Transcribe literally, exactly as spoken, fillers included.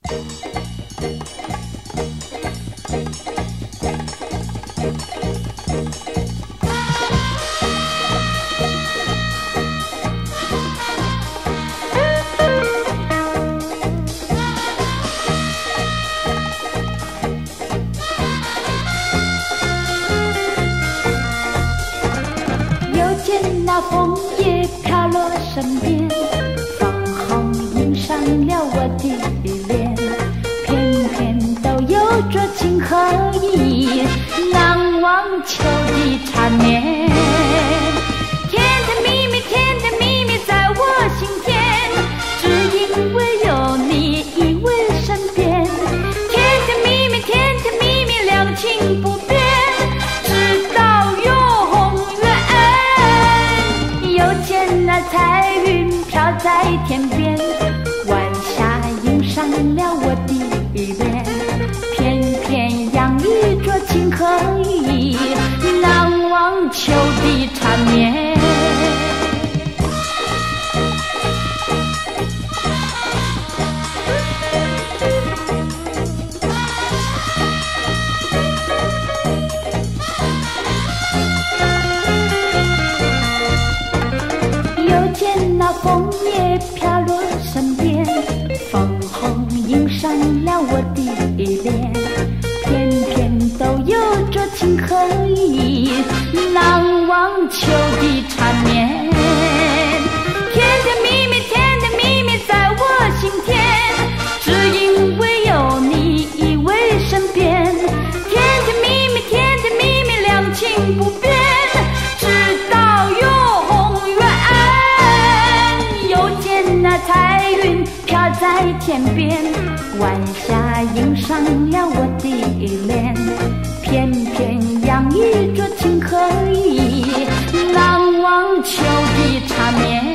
那枫叶飘落身边，枫红映上了我的脸，偏偏都有着情和意，难忘秋的缠绵。甜甜蜜蜜，甜甜蜜蜜在我心田，只因为有你依偎身边。甜甜蜜蜜，甜甜蜜蜜，两情不变。那彩云飘在天边，晚霞映上了我的脸，偏偏洋溢着情和意，难忘秋的缠绵。那枫叶飘落身边，枫红映上了我的脸，偏偏都有着情和意，难忘秋的缠绵。甜甜蜜蜜，甜甜蜜蜜在我心田，只因为有你依偎身边。甜甜蜜蜜，甜甜蜜蜜，两情不变。那彩云飘在天边，晚霞映上了我的脸，偏偏洋溢着情和意，难忘秋的缠绵。